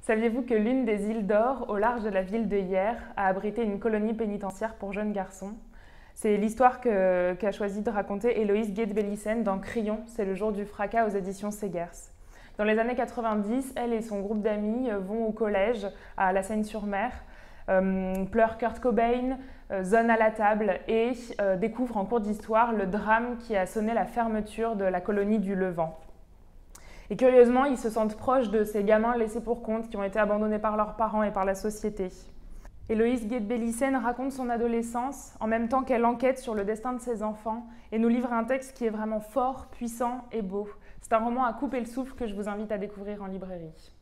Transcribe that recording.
Saviez-vous que l'une des îles d'Or, au large de la ville de Hyères, a abrité une colonie pénitentiaire pour jeunes garçons? C'est l'histoire qu'a choisi de raconter Héloïse Guedbelissen dans Crillon, c'est le jour du fracas aux éditions Segers. Dans les années 90, elle et son groupe d'amis vont au collège à La Seyne-sur-Mer, pleurent Kurt Cobain, zone à la table et découvrent en cours d'histoire le drame qui a sonné la fermeture de la colonie du Levant. Et curieusement, ils se sentent proches de ces gamins laissés pour compte qui ont été abandonnés par leurs parents et par la société. Héloïse Guedbelissen raconte son adolescence en même temps qu'elle enquête sur le destin de ses enfants et nous livre un texte qui est vraiment fort, puissant et beau. C'est un roman à couper le souffle que je vous invite à découvrir en librairie.